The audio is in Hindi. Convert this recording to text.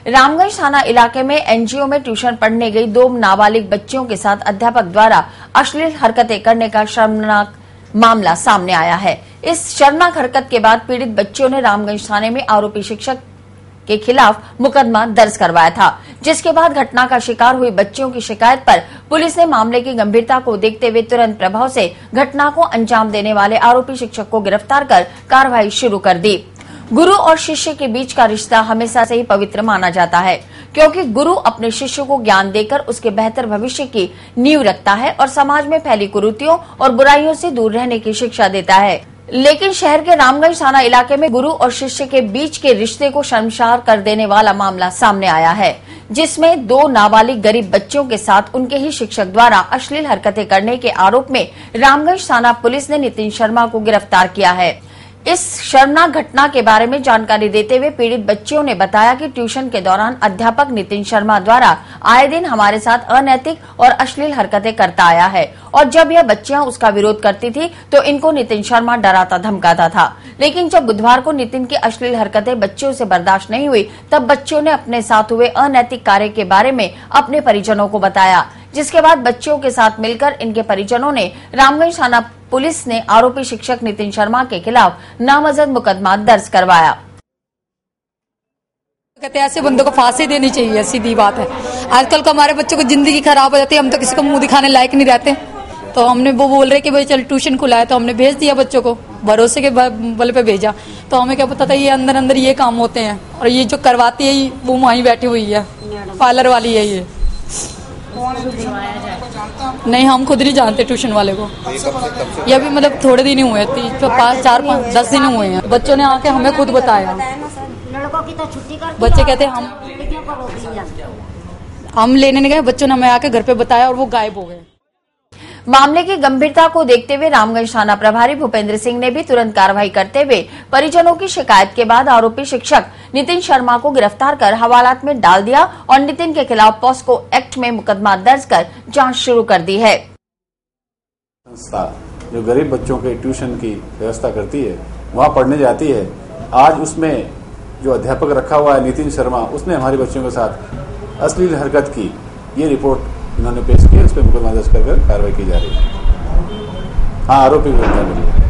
रामगंज थाना इलाके में एनजीओ में ट्यूशन पढ़ने गई 2 नाबालिग बच्चियों के साथ अध्यापक द्वारा अश्लील हरकतें करने का शर्मनाक मामला सामने आया है। इस शर्मनाक हरकत के बाद पीड़ित बच्चियों ने रामगंज थाने में आरोपी शिक्षक के खिलाफ मुकदमा दर्ज करवाया था, जिसके बाद घटना का शिकार हुई बच्चियों की शिकायत पर पुलिस ने मामले की गंभीरता को देखते हुए तुरंत प्रभाव से घटना को अंजाम देने वाले आरोपी शिक्षक को गिरफ्तार कर कार्रवाई शुरू कर दी। गुरु और शिष्य के बीच का रिश्ता हमेशा से ही पवित्र माना जाता है, क्योंकि गुरु अपने शिष्य को ज्ञान देकर उसके बेहतर भविष्य की नींव रखता है और समाज में फैली कुरीतियों और बुराइयों से दूर रहने की शिक्षा देता है। लेकिन शहर के रामगंज थाना इलाके में गुरु और शिष्य के बीच के रिश्ते को शर्मसार कर देने वाला मामला सामने आया है, जिसमें 2 नाबालिग गरीब बच्चियों के साथ उनके ही शिक्षक द्वारा अश्लील हरकतें करने के आरोप में रामगंज थाना पुलिस ने नितिन शर्मा को गिरफ्तार किया है। इस शर्मनाक घटना के बारे में जानकारी देते हुए पीड़ित बच्चियों ने बताया कि ट्यूशन के दौरान अध्यापक नितिन शर्मा द्वारा आए दिन हमारे साथ अनैतिक और अश्लील हरकतें करता आया है और जब यह बच्चियां उसका विरोध करती थी तो इनको नितिन शर्मा डराता धमकाता था। लेकिन जब बुधवार को नितिन की अश्लील हरकतें बच्चियों से बर्दाश्त नहीं हुई, तब बच्चियों ने अपने साथ हुए अनैतिक कार्य के बारे में अपने परिजनों को बताया, जिसके बाद बच्चियों के साथ मिलकर इनके परिजनों ने रामगंज थाना पुलिस ने आरोपी शिक्षक नितिन शर्मा के खिलाफ नामजद मुकदमा दर्ज करवाया। कहते हैं ऐसे बंदों को फांसी देनी चाहिए, सीधी बात है। आजकल को हमारे बच्चों को जिंदगी खराब हो जाती है, हम तो किसी को मुंह दिखाने लायक नहीं रहते। तो हमने वो बोल रहे कि भाई चल ट्यूशन खुलाया, तो हमने भेज दिया बच्चों को, भरोसे के बल पे भेजा। तो हमें क्या पता था ये अंदर अंदर ये काम होते हैं और ये जो करवाती है वो वहीं बैठी हुई है, पार्लर वाली है ये। नहीं, हम खुद नहीं जानते ट्यूशन वाले को। ये भी मतलब थोड़े दिन ही हुए, 4-5-10 दिन हुए हैं। बच्चों ने आके हमें खुद बताया। बच्चे कहते हम लेने नहीं गए, बच्चों ने हमें आके घर पे बताया और वो गायब हो गए। मामले की गंभीरता को देखते हुए रामगंज थाना प्रभारी भूपेंद्र सिंह ने भी तुरंत कार्रवाई करते हुए परिजनों की शिकायत के बाद आरोपी शिक्षक नितिन शर्मा को गिरफ्तार कर हवालात में डाल दिया और नितिन के खिलाफ पॉस्को एक्ट में मुकदमा दर्ज कर जांच शुरू कर दी है। संस्था जो गरीब बच्चों के ट्यूशन की व्यवस्था करती है, वहाँ पढ़ने जाती है। आज उसमें जो अध्यापक रखा हुआ है नितिन शर्मा, उसने हमारे बच्चों के साथ अश्लील हरकत की, ये रिपोर्ट इन्होंने पेश की है। उस पर मुकदमा दर्ज कर कार्रवाई की जा रही है। हाँ, आरोपी को गिरफ्तार मिली है।